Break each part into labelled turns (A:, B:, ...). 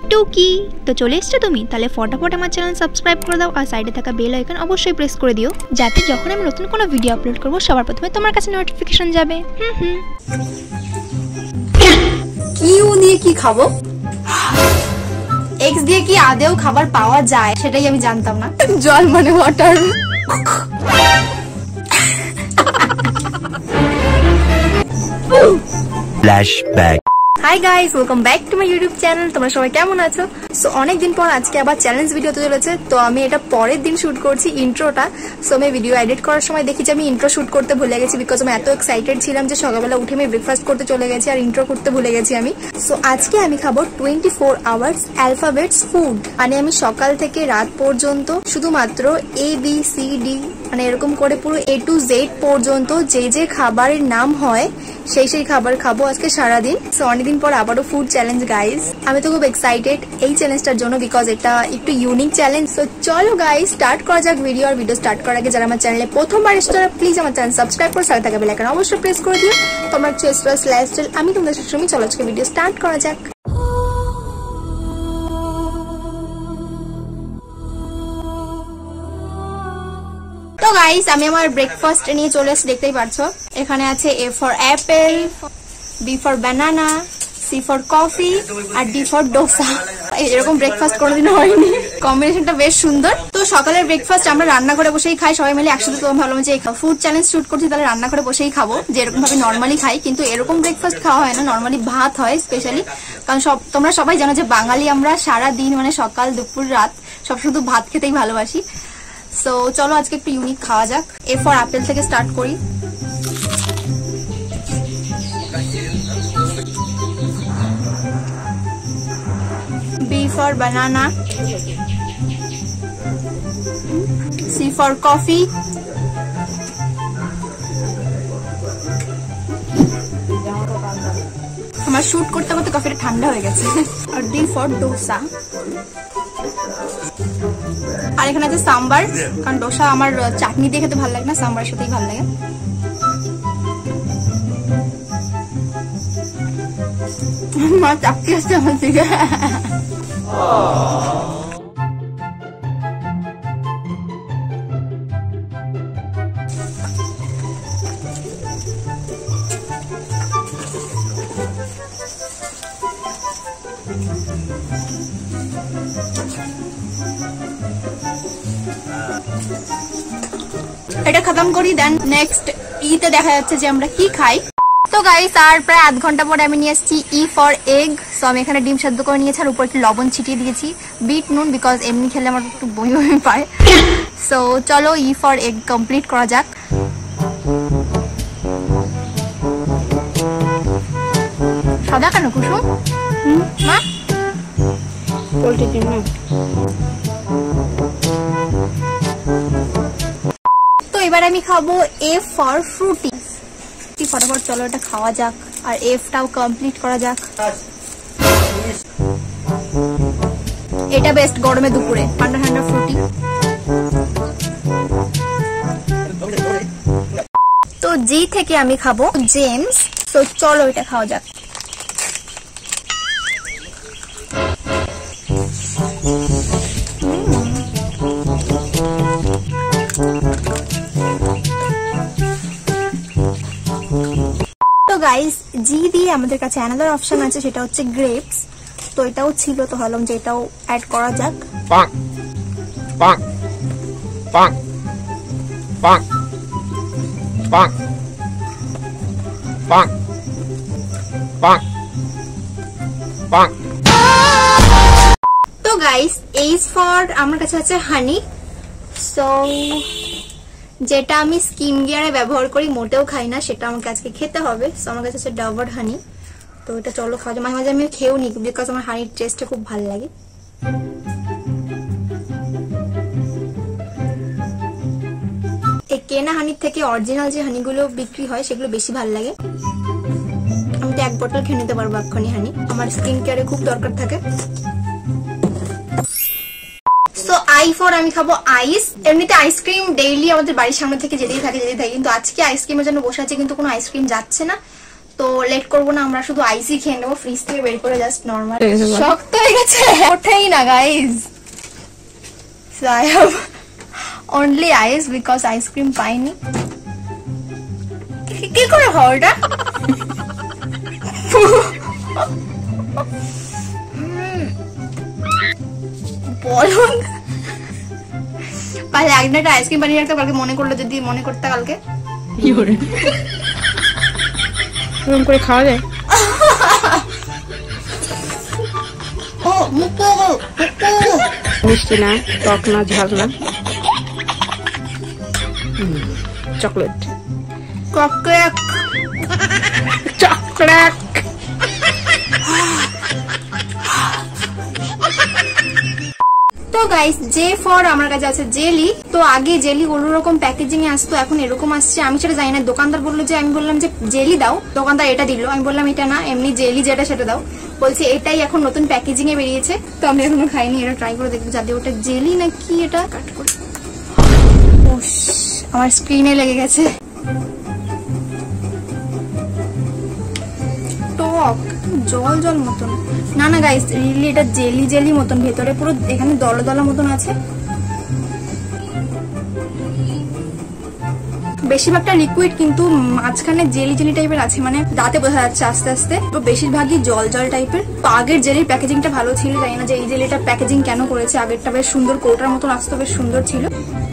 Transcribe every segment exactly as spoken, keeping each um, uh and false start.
A: টুকি তো চলে এসছো তুমি, তাহলে ফটাফট আমার চ্যানেল সাবস্ক্রাইব করে দাও আর সাইডে থাকা বেল আইকন অবশ্যই প্রেস করে দিও, যাতে যখন আমি নতুন কোনো ভিডিও আপলোড করব সবার প্রথমে তোমার কাছে নোটিফিকেশন যাবে। হুম হুম
B: কিউ দিয়ে কি খাবো? এক্স দিয়ে কি আদেও খাবার পাওয়া যায় সেটাই আমি জানতাম না। জল মানে water.
C: Flashback.
B: Hi guys, welcome back to my YouTube channel. তোমরা সবাই কেমন আছো? সো অনেকদিন পর আজকে আবার চ্যালেঞ্জ ভিডিও তো চলেছে, তো আমি এটা পরের দিন শুট করছি ইন্ট্রোটা। সো আমি ভিডিও এডিট করার সময় দেখি যে আমি ইন্ট্রো শুট করতে ভুলে গেছি, বিকজ আমি এত এক্সাইটেড ছিলাম যে সকালবেলা উঠে আমি ব্রেকফাস্ট করতে চলে গেছি আর ইন্ট্রো করতে ভুলে গেছি আমি। সো আজকে আমি খাবো twenty four hours alphabets food, মানে আমি সকাল থেকে রাত পর্যন্ত শুধুমাত্র এ বি সি ডি মানে এরকম করে পুরো এ টু জেড পর্যন্ত যে যে খাবারের নাম হয় সেই সেই খাবার খাবো আজকে সারাদিন। সো অনেকদিন পর আবারও ফুড চ্যালেঞ্জ গাইজ, আমি তো খুব এক্সাইটেড এই চ্যালেঞ্জটার জন্য, বিকজ এটা একটু ইউনিক চ্যালেঞ্জ। সো চলো গাইজ স্টার্ট করা যাক ভিডিও। আর ভিডিও স্টার্ট করার আগে যারা আমার চ্যানেলে প্রথমবার এসে তারা প্লিজ আমার চ্যানেল সাবস্ক্রাইব করে সাথে থাকা বেল আইকন অবশ্যই প্রেস করে দিও। তোমার চেস্ট লাইফস্টাইল আমি তোমাদের সবসময়। চলো আজকে ভিডিও স্টার্ট করা যাক। তো গাইস আমি আমার ব্রেকফাস্ট নিয়ে চলে এসে দেখতেই পারছো, এখানে আছে A for apple, B for banana, C for coffee আর ডি ফর ডোসা। এরকম ব্রেকফাস্ট কোনোদিনও হয়নি, কম্বিনেশনটা বেশ সুন্দর। তো সকালের ব্রেকফাস্ট আমরা রান্না করে বসেই খাই সবাই মিলে একসাথে। তো ভাবলাম যে ফুড চ্যালেঞ্জ শুট করছি, তাহলে রান্না করে বসেই খাবো, যে এরকম ভাবে নর্মালি খাই। কিন্তু এরকম ব্রেকফাস্ট খাওয়া হয় না, নর্মালি ভাত হয় স্পেশালি, কারণ সব তোমরা সবাই জানো যে বাঙালি আমরা সারা দিন মানে সকাল দুপুর রাত সব শুধু ভাত খেতেই ভালোবাসি। সো চলো আজকে একটু ইউনিক খাওয়া যাক। এ ফর আপেল থেকে স্টার্ট করি। B for banana, C for coffee, আমার শুট করতে করতে কফিটা ঠান্ডা হয়ে গেছে, আর ডি ফর ডোসা। আর এখানে আছে সাম্বার, কারণ ডোসা আমার চাটনি দিয়ে খেতে ভালো লাগে না, সাম্বারের সাথেই ভালো লাগে। মা চাকরি আসছে আমার দিকে। এটা খতম করি, দেন নেক্সট ইতে দেখা যাচ্ছে যে আমরা কি খাই। তো গাইস আর প্রায় আধ ঘন্টা পরে আমি নিয়ে এসেছি ই ফর এগ। সো আমি এখানে ডিম সেদ্ধ করে নিয়েছি আর উপর একটু লবণ ছিটিয়ে দিয়েছি, বিট নুন, বিকজ এমনি খেলে আমার একটু বমি বমি পায়। সো চলো ই ফর এগ কমপ্লিট করা যাক। সাদা কেন কুসুম? মা পোল্ট্রি ডিম না। তো এবার আমি খাবো এ ফর ফ্রুটি। ফটাফট চলো এটা খাওয়া যাক আর এফটাও কমপ্লিট করা যাক। এটা বেস্ট গরমে দুপুরে ঠান্ডা ঠান্ডা ফ্রুটি। তো জি থেকে আমি খাবো জেমস। তো চলো এটা খাওয়া যাক। গাইস জি দিয়ে আমাদের কাছে অ্যানাদার অপশন আছে, সেটা হচ্ছে গ্রেপস। তো এটাও ছিল, তো ভাবলাম যে এটাও অ্যাড করা যাক। পাক পাক পাক পাক পাক পাক পাক পাক। তো গাইস এইজ ফর আমার কাছে আছে হানি। সো যেটা আমি স্কিন কেয়ারে ব্যবহার করি, মোটেও খাই না, সেটা আমাকে আজকে খেতে হবে। সো আমার কাছে আছে ডাবর হানি। তো এটা চলো খাওয়া যায়। মাঝে মাঝে আমি খেয়েও নিই, বিকজ আমার হানির টেস্টটা খুব ভালো লাগে। এই কেনা হানির থেকে অরিজিনাল যে হানিগুলো বিক্রি হয় সেগুলো বেশি ভালো লাগে। আমি তো এক বোতল খেয়ে নিতে পারবো এক্ষুনি হানি, আমার স্কিন কেয়ারে খুব দরকার থাকে। তো আই ফর আমি খাবো আইস। এমনিতে আইসক্রিম ডেইলি আমাদের বাড়ির সামনে থেকে যেতেই থাকে যেতেই থাকে, কিন্তু আজকে আইসক্রিমের জন্য বসে আছে কিন্তু কোনো আইসক্রিম যাচ্ছে না। তো লেট করবো না, আমরা শুধু আইসই খেয়ে নেবো ফ্রিজ থেকে বের করে, জাস্ট নর্মাল। শক্ত হয়ে গেছে, ওঠেই না guys. So I have only ice because ice cream পাইনি। কি করে হয় ওটা? বলো পারলে একদিন একটা আইসক্রিম বানিয়ে রাখতে, কালকে মনে করলো, যদি মনে করতে কালকে
C: কি করে এরকম করে খাওয়া যায়?
B: ও মুকো
C: মিষ্টি না, টক না, ঝাল না, চকলেট
B: চকলেট
C: চকলেট।
B: তো গাইস, জে ফর আমার কাছে আছে জেলি। তো আগে জেলি অন্যরকম প্যাকেজিং এ আসতো, এখন এরকম আসছে। আমি সেটা জানি না, দোকানদার বললো যে, আমি বললাম যে জেলি দাও, দোকানদার এটা দিল। আমি বললাম এটা না, এমনি জেলি যেটা সেটা দাও। বলছে এটাই এখন নতুন প্যাকেজিং এ বেরিয়েছে। তো আমি এখনো খাইনি, এটা ট্রাই করে দেখবো যাতে ওটা জেলি না কি। এটা কাট করে আমার স্ক্রিনে লেগে গেছে। টক জল জল মতন না না গাইস, রিয়েলি এটা জেলি জেলি মতন, ভেতরে পুরো এখানে দলা দলা মতন আছে। বেশিরভাগটা লিকুইড, কিন্তু মাঝখানে জেলি জেলি টাইপের আছে, মানে দাঁতে বোঝা যাচ্ছে আস্তে আস্তে। তো বেশিরভাগই জল জল টাইপের। তো আগের জেলির প্যাকেজিংটা ভালো ছিল, জানি না যে এই জেলিটার প্যাকেজিং কেন করেছে। আগেরটা বেশ সুন্দর, কৌটার মতন আসতো, বেশ সুন্দর ছিল।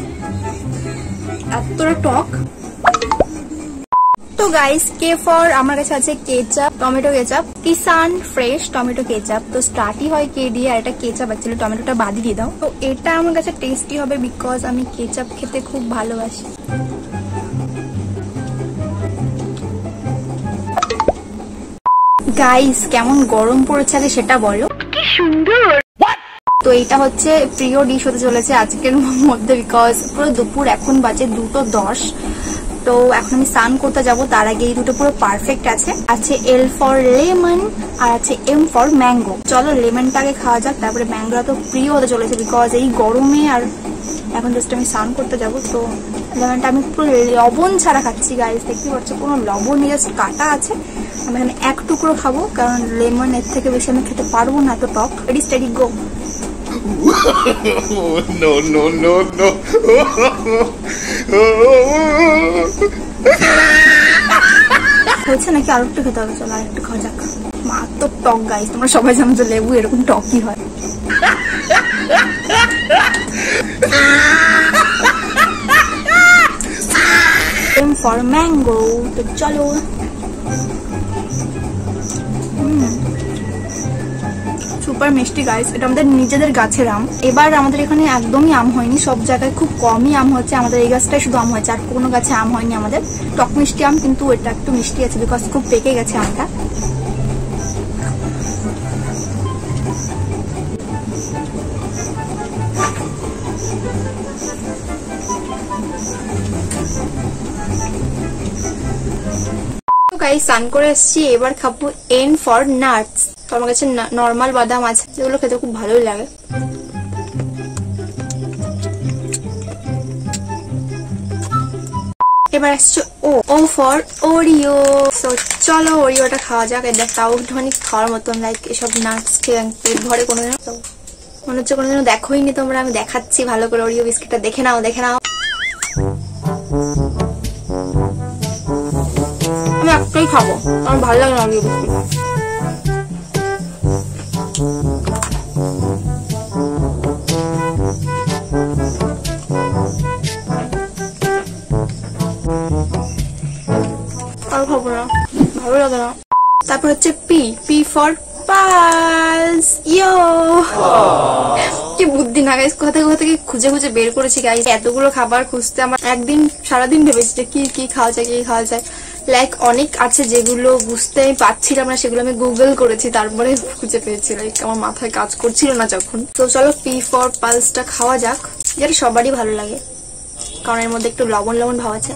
B: এতটা টক। তো গাইস, কে ফর আমার কাছে আছে ketchup, tomato ketchup, Kissan fresh tomato ketchup. তো স্টার্টই হয় কে দিয়ে, আর এটা কেচাপ, অ্যাকচুয়ালি টমেটোটা বাদই দিয়ে দাও। তো এটা আমার কাছে টেস্টি হবে, বিকজ আমি কেচাপ খেতে খুব ভালোবাসি। গাইস, কেমন গরম পড়েছে আগে সেটা বলো। কি সুন্দর। তো এটা হচ্ছে প্রিয় ডিশ হতে চলেছে আজকের মধ্যে, বিকজ পুরো দুপুর, এখন বাজে দুটো দশ। তো এখন আমি স্নান করতে যাবো, তার আগে এই দুটো পুরো পারফেক্ট আছে। আছে এল ফর লেমন আর আছে এম ফর ম্যাঙ্গো। চলো লেমনটা আগে খাওয়া যাক, তারপরে ম্যাঙ্গোটা তো প্রিয় হতে চলেছে, বিকজ এই গরমে। আর এখন জাস্ট আমি স্নান করতে যাবো। তো লেমনটা আমি পুরো লবণ ছাড়া খাচ্ছি গাইস, দেখতে পাচ্ছ কোনো লবণ নেই, জাস্ট কাটা আছে। আমি এখানে এক টুকরো খাবো, কারণ লেমন এর থেকে বেশি আমি খেতে পারবো না, এত টক। Ready steady go.
D: no, no, no, no.
B: হয়েছে নাকি আরো একটু খেতে হবে? চলো আর একটু খাওয়া যাক। মারাত্মক টক গাইস, তোমরা সবাই জানো যে লেবু এরকম টকই হয়। M for mango. তো চলো। সুপার মিষ্টি গাইস, এটা আমাদের নিজেদের গাছের আম। এবার আমাদের এখানে একদমই আম হয়নি, সব জায়গায় খুব কমই আম হচ্ছে। আমাদের এই গাছটাই শুধু আম হয়েছে, আর কোনো গাছে আম হয়নি আমাদের। টক মিষ্টি আম, কিন্তু এটা একটু মিষ্টি আছে, বিকজ খুব পেকে গেছে আমটা। গাইস, স্নান করে এসেছি, এবার খাবো এন ফর নাটস। তো আমার কাছে নর্মাল বাদাম আছে, যেগুলো খেতে খুব ভালোই লাগে। এবার আসছে ও ও ফর ওরিও। তো চলো ওরিওটা খাওয়া যাক। দেখ তাও একটুখানি খাওয়ার মতন, লাইক এসব নাটস খেয়ে পেট ভরে কোনোদিন। তো মনে হচ্ছে কোনোদিনও দেখোই নি তোমরা, আমি দেখাচ্ছি ভালো করে। ওরিও বিস্কিটটা দেখে নাও, দেখে নাও। আমি একটাই খাবো, আমার ভালো লাগে না ওরিও বিস্কিট। আর খাবো না, ভালো লাগে না। তারপর হচ্ছে P P for pulse. Yo, কি বুদ্ধি না গাইস, কোথা থেকে কোথা থেকে খুঁজে খুঁজে বের করেছি গাইস। এতগুলো খাবার খুঁজতে আমার একদিন সারাদিন ভেবেছি যে কি কি খাওয়া যায়, কি খাওয়া যায়। লাইক অনেক আছে যেগুলো বুঝতে আমি পারছিলাম না, সেগুলো আমি গুগল করেছি, তারপরে খুঁজে পেয়েছি। লাইক আমার মাথায় কাজ করছিল না যখন। তো চলো পি ফর পালসটা খাওয়া যাক, যেটা সবারই ভালো লাগে, কারণ এর মধ্যে একটু লবণ লবণ ভাব আছে।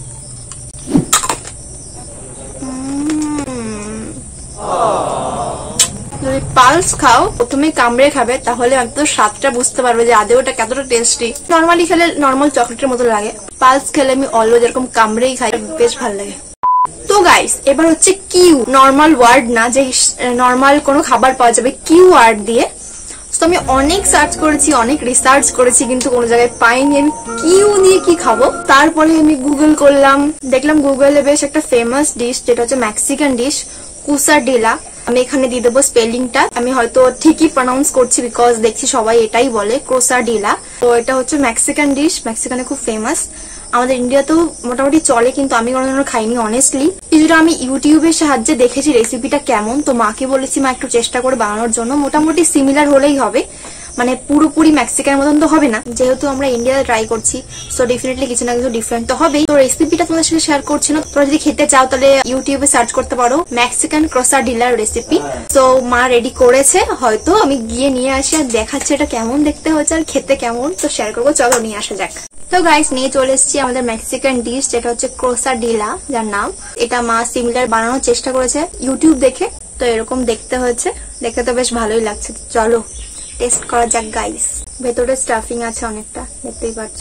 B: যদি পালস খাও, প্রথমে কামড়ে খাবে, তাহলে অন্তত স্বাদটা বুঝতে পারবে যে আদৌ ওটা কতটা টেস্টি। নর্মালি খেলে নর্মাল চকলেটের মতো লাগে, পালস খেলে আমি অলওয়েজ এরকম কামড়েই খাই, বেশ ভালো লাগে। তো গাইস এবার হচ্ছে কিউ, নর্মাল ওয়ার্ড না যে নর্মাল কোনো খাবার পাওয়া যাবে, কিউ ওয়ার্ড দিয়ে। তো আমি অনেক সার্চ করেছি, অনেক রিসার্চ করেছি, কিন্তু কোনো জায়গায় পাইনি আমি কিউ দিয়ে কি খাবো। তারপরে আমি গুগল করলাম, দেখলাম গুগলে বেশ একটা ফেমাস ডিশ যেটা হচ্ছে মেক্সিকান ডিশ কুসাডিলা। আমি এখানে দিয়ে দেবো স্পেলিংটা, আমি হয়তো ঠিকই প্রনাউন্স করছি বিকজ দেখছি সবাই এটাই বলে কুসাডিলা। তো এটা হচ্ছে মেক্সিকান ডিশ, মেক্সিকানে খুব ফেমাস, আমাদের ইন্ডিয়াতেও মোটামুটি চলে, কিন্তু আমি কোনোদিনও খাইনি অনেস্টলি। কিছুটা আমি ইউটিউবের সাহায্যে দেখেছি রেসিপিটা কেমন, তো মাকে বলেছি মা একটু চেষ্টা করে বানানোর জন্য, মোটামুটি সিমিলার হলেই হবে, মানে পুরোপুরি মেক্সিকানের মতন তো হবে না, যেহেতু আমরা ইন্ডিয়াতে ট্রাই করছি, সো ডেফিনেটলি কিছু না কিছু ডিফারেন্ট তো হবেই। তো রেসিপিটা তোমাদের সাথে শেয়ার করছি না, তোমরা যদি খেতে চাও তাহলে ইউটিউবে সার্চ করতে পারো মেক্সিকান ক্রোসাডিলার রেসিপি। তো মা রেডি করেছে, হয়তো আমি গিয়ে নিয়ে আসি আর দেখাচ্ছি এটা কেমন দেখতে হচ্ছে আর খেতে কেমন, তো শেয়ার করবো, চলো নিয়ে আসা যাক। তো গাইস নিয়ে চলে এসেছি আমাদের মেক্সিকান ডিশ যেটা হচ্ছে ক্রোসাডিলা, যার নাম। এটা মা সিমিলার বানানোর চেষ্টা করেছে ইউটিউব দেখে, তো এরকম দেখতে হয়েছে, দেখতে তো বেশ ভালোই লাগছে। চলো টেস্ট করা যাক গাইস। ভেতরে স্টাফিং আছে অনেকটা, দেখতেই পাচ্ছ।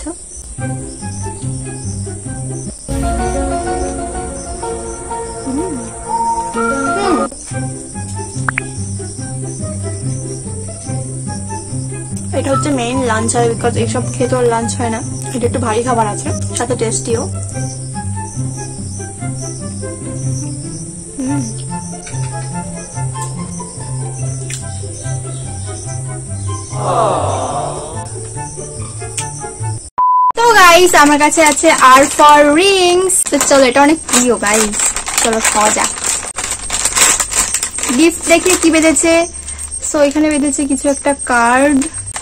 B: এটা হচ্ছে মেইন লাঞ্চ হয়, বিকজ এইসব খেতে ওর লাঞ্চ হয় না, এটা একটু ভারী খাবার আছে, সাথে টেস্টিও। তো গাইস আমার কাছে আছে আর ফর রিংস, তো চলো এটা অনেক প্রিয় গাইস, চলো খাওয়া যাক। গিফট দেখে কি বেঁধেছে, সো এখানে বেঁধেছে কিছু একটা কার্ড,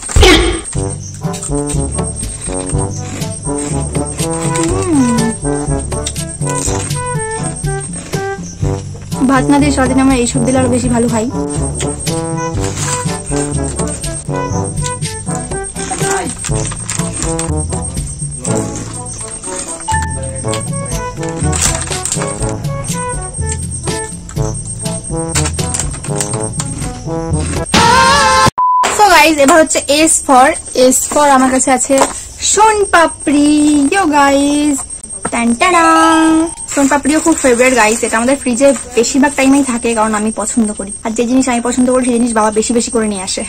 B: ভাত না দিয়ে সারাদিন আমরা এইসব দিলে আরো বেশি ভালো খাই। এবার হচ্ছে এস ফর, এস ফর আমার কাছে আছে সোন পাপড়ি। ইয়ো গাইস, টানটানা, সোন পাপড়িও খুব ফেভারিট গাইস, এটা আমাদের ফ্রিজে বেশিরভাগ টাইমেই থাকে, কারণ আমি পছন্দ করি, আর যে জিনিস আমি পছন্দ করি সেই জিনিস বাবা বেশি বেশি করে নিয়ে আসে।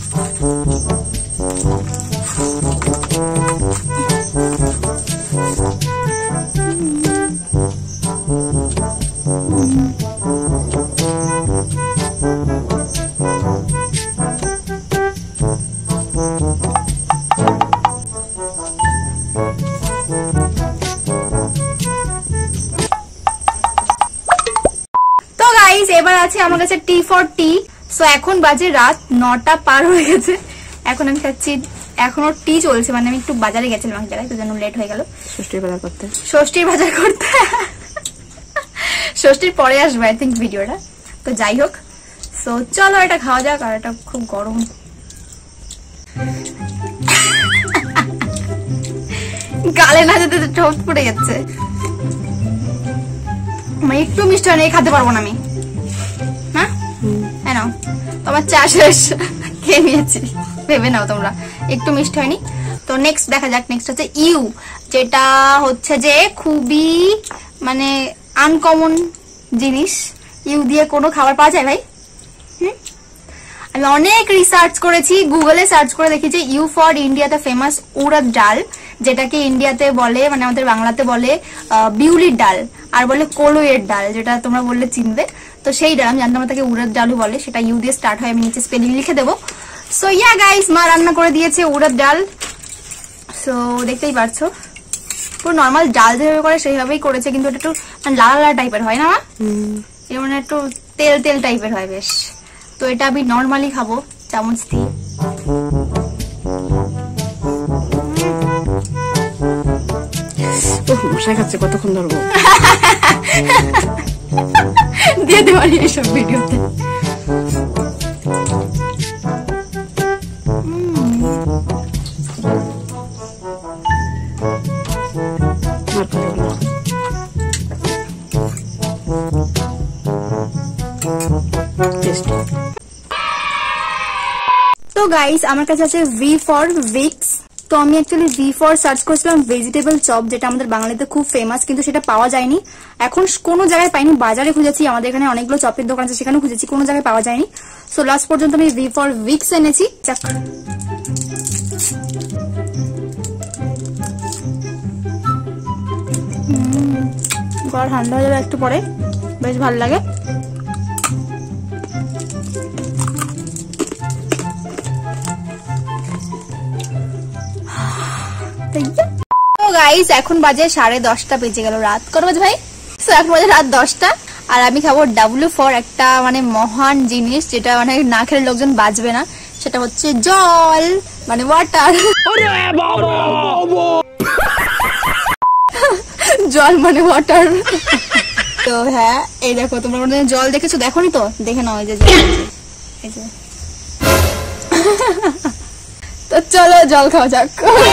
B: এবার আছে আমার কাছে টি ফর টি। সো এখন বাজে রাত নটা পার হয়ে গেছে, এখন আমি খাচ্ছি, এখনো টি চলছে, মানে আমি একটু বাজারে গেছিলাম এক জায়গায়, তো জন্য লেট হয়ে গেল ষষ্ঠীর বাজার করতে, ষষ্ঠীর বাজার করতে ষষ্ঠীর পরে আসবে আই থিঙ্ক ভিডিওটা, তো যাই হোক। সো চলো এটা খাওয়া যাক, আর এটা খুব গরম। গালে না যেতে ঠোঁট পড়ে যাচ্ছে, মানে একটু মিষ্টি হয় না, খাতে পারবো না আমি। হ্যাঁ হ্যাঁ নাও, তোমার চা শেষ, খেয়ে নিয়েছি, ভেবে নাও তোমরা, একটু মিষ্টি হয়নি। তো নেক্সট দেখা যাক, নেক্সট হচ্ছে ইউ, যেটা হচ্ছে যে খুবই মানে আনকমন জিনিস। ইউ দিয়ে কোনো খাবার পাওয়া যায় ভাই? হুম, আমি অনেক রিসার্চ করেছি, গুগলে সার্চ করে দেখেছি ইউ ফর ইন্ডিয়াতে ফেমাস উড়দ ডাল, যেটাকে ইন্ডিয়াতে বলে, মানে আমাদের বাংলাতে বলে বিউলির ডাল, আর বলে কলইয়ের ডাল, যেটা তোমরা বললে চিনবে। তো সেই ডাল আমি জানতাম তাকে উড়দ ডালও বলে, সেটা ইউ দিয়ে স্টার্ট হয়, আমি নিচে স্পেলিং লিখে দেবো। সো ইয়া গাইস, মা রান্না করে দিয়েছে উড়দ ডাল, সো দেখতেই পারছো পুরো নর্মাল ডাল যেভাবে করে সেইভাবেই করেছে, কিন্তু এটা একটু লাল লাল টাইপের হয় না, এর মানে একটু তেল তেল টাইপের হয় বেশ। তো এটা আমি নর্মালি খাবো চামচ দিয়ে।
C: মশাই খাচ্ছে, কতক্ষণ ধরবো
B: দিয়ে দেওয়ানি এইসব ভিডিওতে। তো গাইস আমার কাছে আছে ভি ফর ভিক্স, তো আমি অ্যাকচুয়ালি ভি ফর সার্চ করেছিলাম ভেজিটেবল চপ, যেটা আমাদের বাঙালিতে খুব ফেমাস, কিন্তু সেটা পাওয়া যায়নি। এখন কোনো জায়গায় পাইনি, বাজারে খুঁজেছি, আমাদের এখানে অনেকগুলো চপের দোকান আছে সেখানেও খুঁজেছি, কোনো জায়গায় পাওয়া যায়নি। সো লাস্ট পর্যন্ত আমি ভি ফর উইক্স এনেছি। যাক, গড় ঠান্ডা হয়ে যাবে একটু পরে, বেশ ভালো লাগে। গাইস এখন বাজে সাড়ে দশটা, বেজে গেল রাত। কত বাজে ভাই? সো এখন বাজে রাত দশটা, আর আমি খাবো ডাব্লিউ ফর একটা মানে মহান জিনিস, যেটা মানে না খেলে লোকজন বাঁচবে না, সেটা হচ্ছে জল, মানে ওয়াটার। জল মানে ওয়াটার। তো হ্যাঁ, এই দেখো, তোমরা জল দেখেছো? দেখোনি তো? দেখে নাও, এই যে এই যে। তো চলো জল খাওয়া যাক।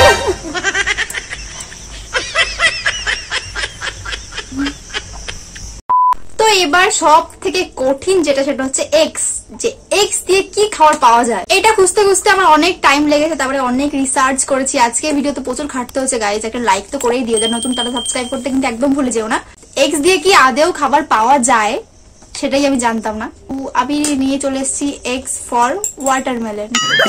B: তো এবার সব থেকে কঠিন যেটা, সেটা হচ্ছে এগস। যে এগস দিয়ে কি খাবার পাওয়া যায়, এটা খুঁজতে খুঁজতে আমার অনেক টাইম লেগেছে, তারপরে অনেক রিসার্চ করেছি। আজকে ভিডিওতে প্রচুর খাটতে হচ্ছে গাইজ, একটা লাইক তো করেই দিও, যারা নতুন তারা সাবস্ক্রাইব করতে কিন্তু একদম ভুলে যেও না। এগস দিয়ে কি আদেও খাবার পাওয়া যায় সেটাই আমি জানতাম না। আমি নিয়ে চলে এসেছি এগস ফর ওয়াটারমেলন।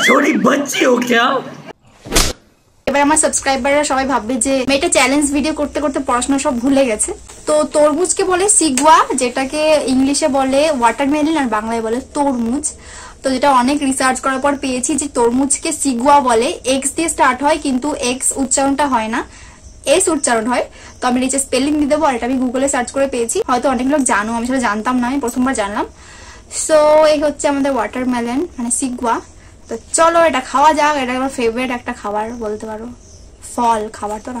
B: এবার আমার সাবস্ক্রাইবাররা সবাই ভাববে যে মেয়েটা চ্যালেঞ্জ ভিডিও করতে করতে পড়াশোনা সব ভুলে গেছে। তো তরমুজকে বলে সিগুয়া, যেটাকে ইংলিশে বলে ওয়াটারমেলন আর বাংলায় বলে তরমুজ। তো যেটা অনেক রিসার্চ করার পর পেয়েছি যে তরমুজকে সিগুয়া বলে, এক্স দিয়ে স্টার্ট হয়, কিন্তু এক্স উচ্চারণটা হয় না, এস উচ্চারণ হয়। তো আমি নিচে স্পেলিং দিয়ে দেবো, আর এটা আমি গুগলে সার্চ করে পেয়েছি, হয়তো অনেক লোক জানো, আমি সেটা জানতাম না, আমি প্রথমবার জানলাম। সো এই হচ্ছে আমাদের ওয়াটারমেলন মানে সিগুয়া। তো চলো এটা খাওয়া যাক, এটা আমার ফেভারিট একটা খাবার বলতে পারো, ফল খাবার তো না।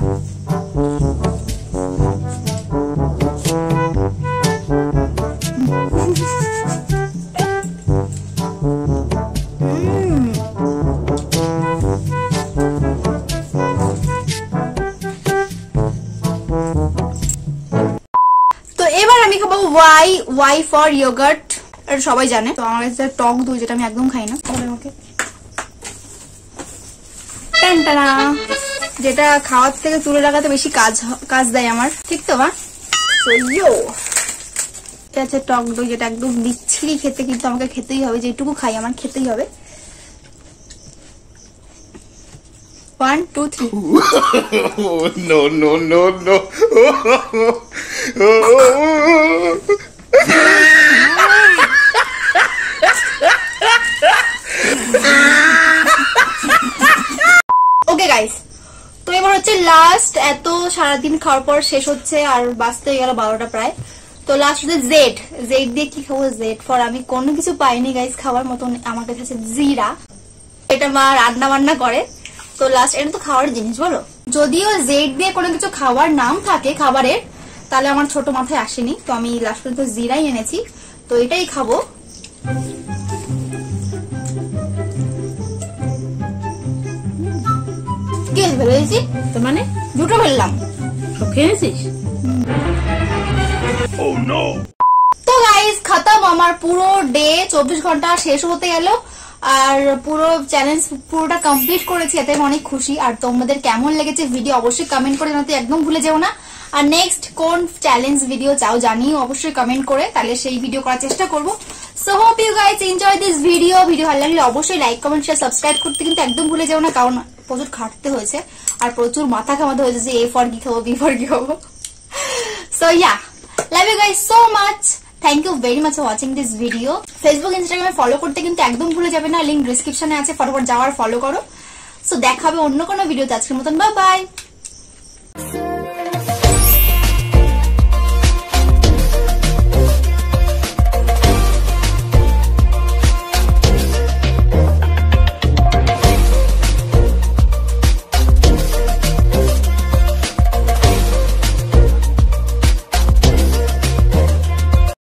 B: তো এবার আমি খাবো ওয়াই ওয়াই ফর ইয়োগার্ট, এটা সবাই জানে। তো আমার কাছে টক দই, যেটা আমি একদম খাই না, আমাকে যেটা খাওয়ার থেকে তুলে লাগাতে বেশি কাজ কাজ দেয় আমার, ঠিক তো? বা এটা হচ্ছে টক দই, যেটা একদম বিচ্ছিরি খেতে, কিন্তু আমাকে খেতেই হবে, যেটুকু খাই আমার খেতেই হবে। One two three.
D: No no no no.
B: Okay guys, তো এবার হচ্ছে লাস্ট, এত সারাদিন খাওয়ার পর শেষ হচ্ছে, আর বাঁচতে গেল বারোটা প্রায়। তো লাস্ট হচ্ছে জেড। জেড দিয়ে কি খাবো? জেড ফর আমি কোনো কিছু পাইনি গাইস খাওয়ার মতন, আমার কাছে আছে জিরা, এটা মা রান্না বান্না করে। তো লাস্ট, এটা তো খাওয়ার জিনিস বলো, যদিও জেড দিয়ে কোনো কিছু খাওয়ার নাম থাকে খাবারের, তাহলে আমার ছোট মাথায় আসেনি। তো আমি লাস্ট পর্যন্ত জিরাই এনেছি, তো এটাই খাবো। ভেবেছি তো মানে দুটো ফেললাম, সব খেয়েছিস? তো গাইস খতম, আমার পুরো ডে চব্বিশ ঘন্টা শেষ হতে গেল, আর পুরো চ্যালেঞ্জ পুরোটা কমপ্লিট করেছি, এতে আমি অনেক খুশি। আর তোমাদের কেমন লেগেছে ভিডিও অবশ্যই কমেন্ট করে জানাতে একদম ভুলে যেও না। আর নেক্সট কোন চ্যালেঞ্জ ভিডিও চাও জানিও অবশ্যই কমেন্ট করে, তাহলে সেই ভিডিও করার চেষ্টা করবো। So hope you guys enjoy this video. Video ভালো লাগলে অবশ্যই লাইক কমেন্ট শেয়ার সাবস্ক্রাইব করতে কিন্তু একদম ভুলে যেও না, কারণ প্রচুর খাটতে হয়েছে আর প্রচুর মাথা ঘামাতে হয়েছে যে এ ফর কি খাবো, বি ফর কি খাবো। So yeah, love you guys so much, thank you very much for watching this video. Facebook ইনস্টাগ্রামে ফলো করতে কিন্তু একদম ভুলে যাবে না, লিঙ্ক ডিসক্রিপশনে আছে, ফটোফট যাওয়ার ফলো করো। সো দেখা হবে অন্য কোনো ভিডিওতে, আজকের মতন বাই বাই।